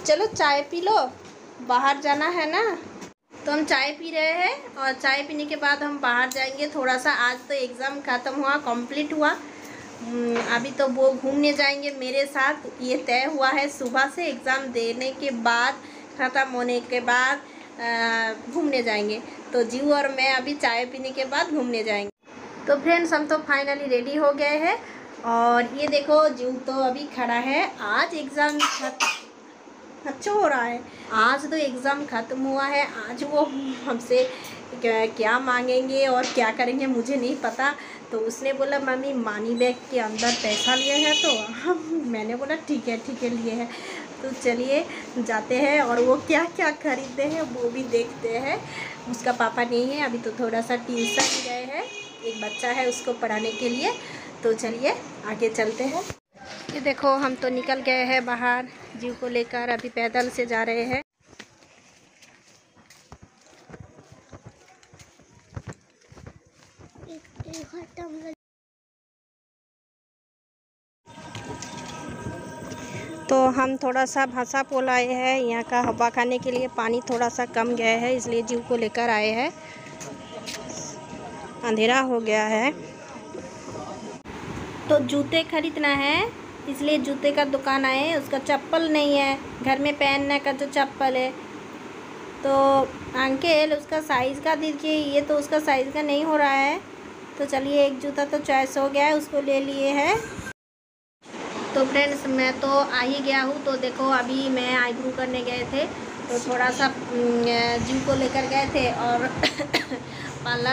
चलो चाय P low, बाहर जाना है ना। तो हम चाय पी रहे हैं और चाय पीने के बाद हम बाहर जाएंगे थोड़ा सा। आज तो एग्ज़ाम ख़त्म हुआ, कंप्लीट हुआ। अभी तो वो घूमने जाएंगे मेरे साथ, ये तय हुआ है सुबह से। एग्ज़ाम देने के बाद, ख़त्म होने के बाद घूमने जाएंगे। तो जीव और मैं अभी चाय पीने के बाद घूमने जाएंगे। तो फ्रेंड्स, हम तो फाइनली रेडी हो गए हैं और ये देखो जीव तो अभी खड़ा है। आज एग्ज़ाम अच्छा हो रहा है। आज तो एग्ज़ाम ख़त्म हुआ है। आज वो हमसे क्या मांगेंगे और क्या करेंगे मुझे नहीं पता। तो उसने बोला मम्मी मनी बैग के अंदर पैसा लिए है, तो मैंने बोला ठीक है लिए है। तो चलिए जाते हैं और वो क्या क्या खरीदते हैं वो भी देखते हैं। उसका पापा नहीं है अभी, तो थोड़ा सा ट्यूशन गए हैं, एक बच्चा है उसको पढ़ाने के लिए। तो चलिए आगे चलते हैं। ये देखो हम तो निकल गए हैं बाहर, जीव को लेकर अभी पैदल से जा रहे हैं। तो हम थोड़ा सा भाषा पोल आए हैं, यहाँ का हवा खाने के लिए। पानी थोड़ा सा कम गया है इसलिए जीव को लेकर आए हैं। अंधेरा हो गया है तो जूते खरीदना है, इसलिए जूते का दुकान आए हैं। उसका चप्पल नहीं है घर में पहनने का, जो चप्पल है। तो अंकल उसका साइज़ का दीजिए, ये तो उसका साइज़ का नहीं हो रहा है। तो चलिए एक जूता तो चॉइस हो गया है, उसको ले लिए हैं। तो फ्रेंड्स मैं तो आ ही गया हूँ। तो देखो अभी मैं आईब्रो करने गए थे, तो थोड़ा सा जीव को लेकर गए थे और पार्लर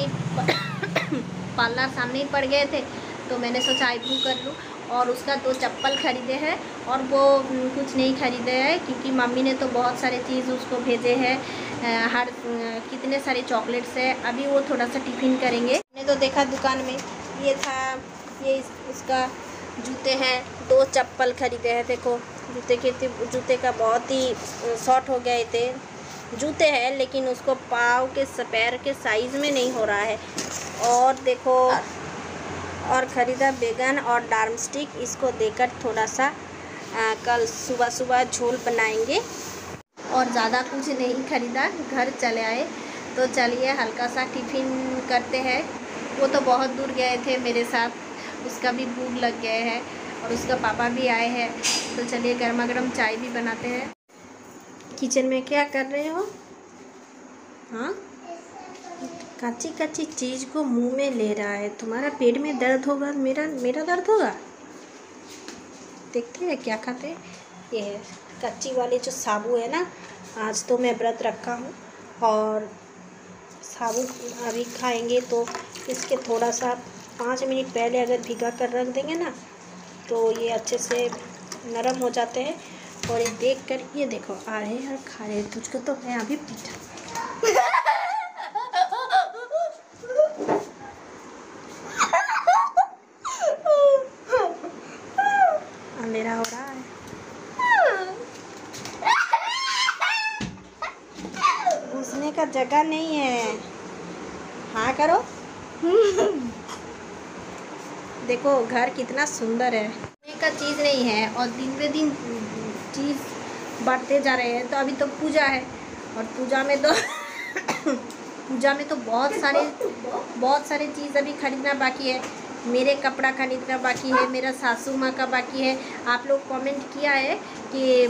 सामने ही पड़ गए थे। तो मैंने सोचा आईब्रो कर लूँ। और उसका 2 चप्पल खरीदे हैं और वो कुछ नहीं खरीदे हैं, क्योंकि मम्मी ने तो बहुत सारे चीज़ उसको भेजे हैं। कितने सारे चॉकलेट्स है। अभी वो थोड़ा सा टिफ़िन करेंगे। मैंने तो देखा दुकान में ये था, ये उसका जूते हैं। 2 चप्पल खरीदे हैं। देखो जूते का बहुत ही शॉर्ट हो गए थे। जूते हैं लेकिन उसको पाँव के पैर के साइज़ में नहीं हो रहा है। और देखो और ख़रीदा बैगन और डार्म स्टिक। इसको देकर थोड़ा सा कल सुबह झोल बनाएंगे। और ज़्यादा कुछ नहीं ख़रीदा, घर चले आए। तो चलिए हल्का सा टिफ़िन करते हैं। वो तो बहुत दूर गए थे मेरे साथ, उसका भी भूख लग गए है और उसका पापा भी आए हैं। तो चलिए गर्मा गर्म चाय भी बनाते हैं। किचन में क्या कर रहे हो? हाँ, कच्ची चीज़ को मुंह में ले रहा है। तुम्हारा पेट में दर्द होगा, मेरा दर्द होगा। देखते हैं क्या खाते हैं। ये है कच्ची वाली जो साबू है ना। आज तो मैं व्रत रखा हूँ और साबू अभी खाएंगे। तो इसके थोड़ा सा 5 मिनट पहले अगर भिगा कर रख देंगे ना, तो ये अच्छे से नरम हो जाते हैं। और ये देख कर, ये देखो आ रहे हैं और खा रहे हैं। तुझको तो मैं अभी पीटा। अंधेरा हो रहा है। घुसने का जगह नहीं है। हाँ करो। देखो घर कितना सुंदर है। घूमने का चीज़ नहीं है और दिन पे दिन चीज़ बढ़ते जा रहे हैं। तो अभी तो पूजा है और पूजा में तो बहुत सारे चीज़ अभी खरीदना बाकी है। मेरे कपड़ा खरीदना बाकी है, मेरा सासू माँ का बाकी है। आप लोग कमेंट किया है कि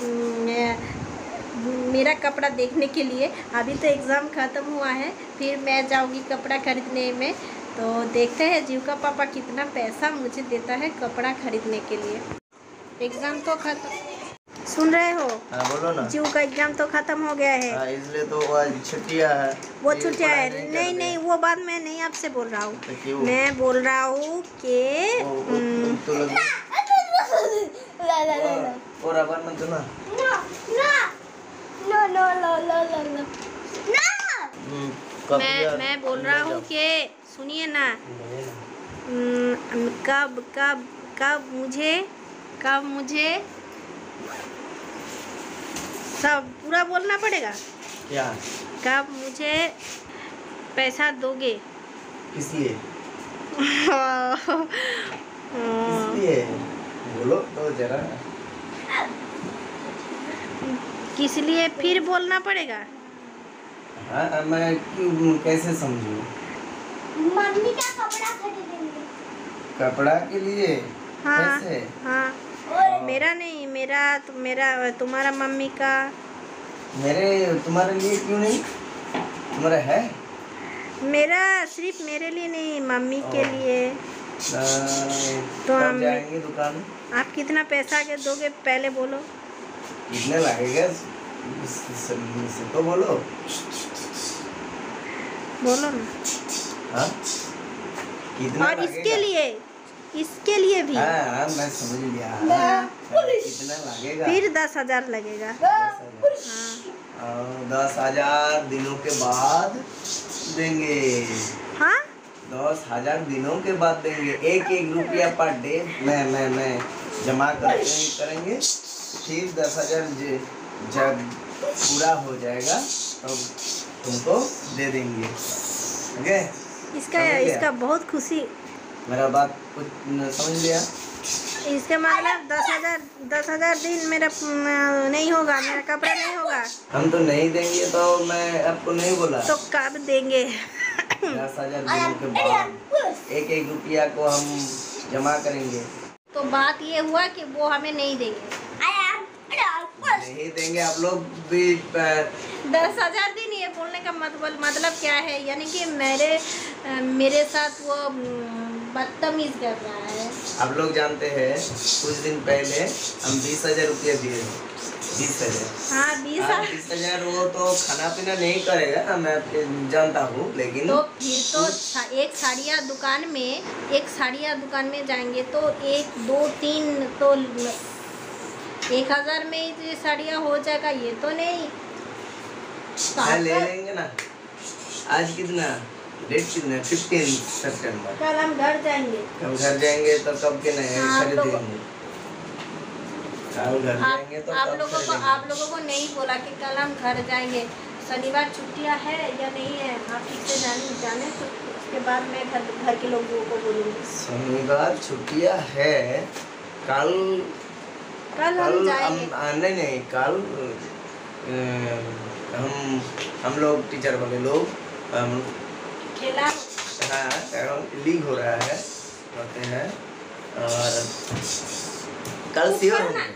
मेरा कपड़ा देखने के लिए। अभी तो एग्ज़ाम ख़त्म हुआ है, फिर मैं जाऊँगी कपड़ा खरीदने में। तो देखते हैं जीव का पापा कितना पैसा मुझे देता है कपड़ा खरीदने के लिए। एग्ज़ाम तो ख़त्म, सुन रहे हो? हाँ, बोलो ना। जीव का एग्ज़ाम तो ख़त्म हो गया है। इसलिए तो आज छुट्टियाँ है। वो छुट्टियाँ है। नहीं वो बात मैं नहीं आपसे बोल रहा हूँ। तो मैं बोल रहा हूँ कि और अब मत दो ना। मैं बोल रहा हूँ कि सुनिए ना। कब मुझे सब पूरा बोलना पड़ेगा। क्या? कब मुझे पैसा दोगे? इसलिए इसलिए बोलो तो जरा। किस लिए फिर बोलना पड़ेगा? हाँ, मैं क्यों कैसे समझूं? मम्मी का कपड़ा खरीदेंगे। कपड़ा के लिए? हाँ कैसे? हाँ, मेरा नहीं, मेरा तुम्हारा मम्मी का। तुम्हारे लिए क्यों नहीं? तुम्हारा है? मेरा सिर्फ मेरे लिए नहीं, मम्मी के लिए। तो हम जाएंगे दुकान। आप कितना पैसा के दोगे पहले बोलो। कितने लगेगा तो बोलो ना। हाँ? कितना और इसके लिए भी। हाँ, मैं समझ लिया। कितना लगेगा? फिर 10,000 लगेगा। 10,000 दिनों के बाद देंगे। हाँ, 10,000 दिनों के बाद देंगे। एक रुपया पर डे मैं जमा करेंगे। फिर 10,000 जब पूरा हो जाएगा तो तुमको दे देंगे। ओके? इसका बहुत खुशी। मेरा बात कुछ समझ लिया? इसका मतलब 10,000 दिन मेरा नहीं होगा, मेरा कपड़ा नहीं होगा। हम तो नहीं देंगे तो मैं आपको नहीं बोला। तो कब देंगे? 10,000 दिनों के बाद एक रुपया को हम जमा करेंगे। तो बात ये हुआ कि वो हमें नहीं देंगे। नहीं देंगे आप लोग भी। 10,000 दिन, ये बोलने का मतलब क्या है? यानी कि मेरे साथ वो बदतमीज कर रहा है। आप लोग जानते हैं कुछ दिन पहले हम 20,000 रुपया दिए। 20,000। हाँ, 20,000 वो तो खाना पीना नहीं करेगा, मैं जानता हूँ, लेकिन तो फिर तो एक साड़ियाँ दुकान में जाएंगे तो 1, 2, 3 तो 1,000 में ही ये साड़ियाँ हो जाएगा। ये तो नहीं ले लेंगे ना। आज कितना डेट? कितना? 15 सितंबर। कल हम घर जाएंगे। कल घर जाएंगे तो कब के नहीं खरीदेंगे? कल घर जाएंगे तो आप लोगों को नहीं बोला कि कल हम घर जाएंगे। शनिवार छुट्टियां है या नहीं है आप ठीक से जाने तो उसके बाद मैं घर के लोगों को बोलूँगी। शनिवार छुट्टियां है। कल हम जाएंगे। नहीं, कल हम लोग टीचर वाले लोग खेला। हाँ, लीग हो रहा है, होते हैं। और कल श्योर होंगे।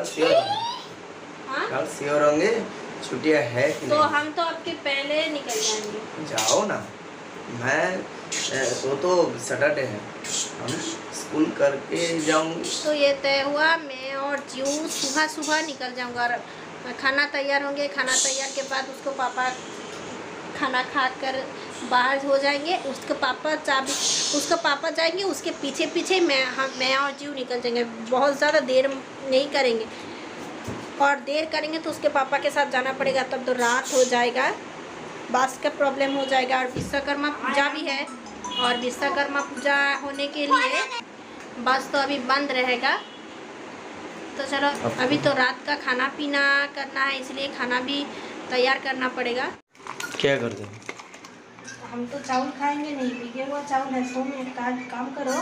हाँ? कल श्योर होंगे। छुट्टियां है कि तो नहीं? हम तो आपके पहले निकल जाएंगे। जाओ ना। मैं वो तो सैटरडे है, हम स्कूल करके जाऊंगी। तो ये तय हुआ, मैं और जीव सुबह निकल जाऊंगा। खाना तैयार होंगे, खाना तैयार के बाद उसको पापा खाना खाकर बाहर हो जाएंगे। उसके पापा जाएंगे, उसके पीछे मैं और जीव निकल जाएंगे। बहुत ज़्यादा देर नहीं करेंगे, और देर करेंगे तो उसके पापा के साथ जाना पड़ेगा, तब तो रात हो जाएगा, बस का प्रॉब्लम हो जाएगा। और विश्वकर्मा पूजा भी है, और विश्वकर्मा पूजा होने के लिए बस तो अभी बंद रहेगा। तो चलो, अभी तो रात का खाना पीना करना है, इसलिए खाना भी तैयार करना पड़ेगा। क्या करते हैं? हम तो चावल खाएंगे नहीं, भीगे हुआ चावल है। तो मैं काम करो,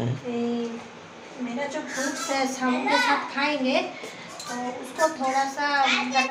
मेरा जो फ्रूट्स है शाम के साथ खाएंगे तो उसको थोड़ा सा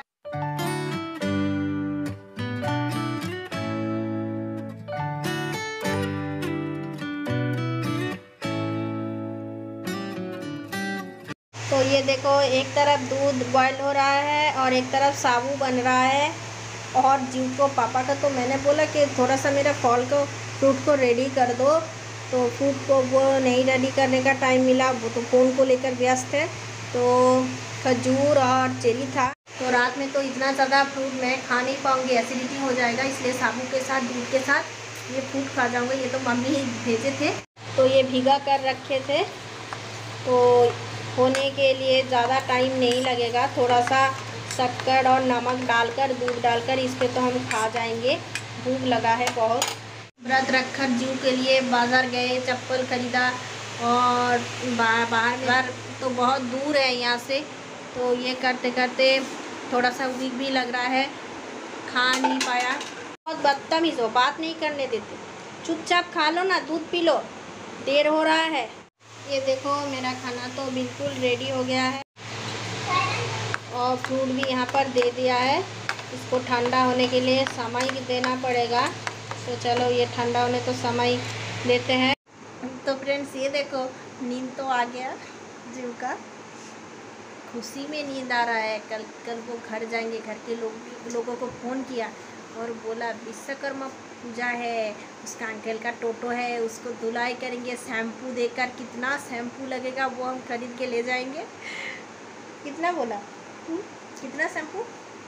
तो ये देखो, एक तरफ दूध बॉयल हो रहा है और एक तरफ साबू बन रहा है। और जीव को पापा का तो मैंने बोला कि थोड़ा सा मेरा फ्रूट को रेडी कर दो, तो फ्रूट को वो नहीं रेडी करने का टाइम मिला, वो तो फ़ोन को लेकर व्यस्त है। तो खजूर और चेरी था, तो रात में तो इतना ज़्यादा फ्रूट मैं खा नहीं पाऊँगी, एसिडिटी हो जाएगा, इसलिए साबू के साथ दूध के साथ ये फ्रूट खा जाऊँगा। ये तो मम्मी ही भेजे थे, तो ये भिगा कर रखे थे, तो होने के लिए ज़्यादा टाइम नहीं लगेगा। थोड़ा सा शक्कर और नमक डालकर, दूध डालकर इस पे तो हम खा जाएंगे। भूख लगा है बहुत। व्रत रखकर जीव के लिए बाज़ार गए, चप्पल खरीदा, और बाहर तो बहुत दूर है यहाँ से, तो ये करते करते थोड़ा सा वीक भी लग रहा है, खा नहीं पाया। बहुत बदतमीज़ हो, बात नहीं करने देते। चुपचाप खा लो ना, दूध पी लो, देर हो रहा है। ये देखो, मेरा खाना तो बिल्कुल रेडी हो गया है, और फ्रूट भी यहाँ पर दे दिया है। इसको ठंडा होने के लिए समय देना पड़ेगा, तो चलो ये ठंडा होने तो समय देते हैं। तो फ्रेंड्स ये देखो, नींद तो आ गया जीव का, खुशी में नींद आ रहा है। कल वो घर जाएंगे, घर के लोगों को फ़ोन किया और बोला विश्वकर्मा पूजा है, उसका अंकल का टोटो है, उसको धुलाई करेंगे शैम्पू देकर। कितना शैम्पू लगेगा वो हम खरीद के ले जाएंगे। कितना बोला? कितना शैम्पू?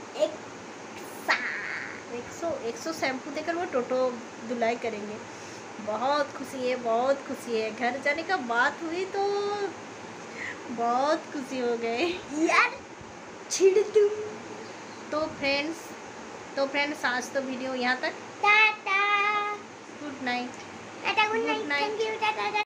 100 शैम्पू देकर वो टोटो धुलाई करेंगे। बहुत खुशी है, बहुत खुशी है। घर जाने का बात हुई तो बहुत खुशी हो गए यार छिड़ तुम। तो फ्रेंड्स आज तो वीडियो यहाँ तक। Tata good night. Tata, good Good night, night. Thank you, Tata.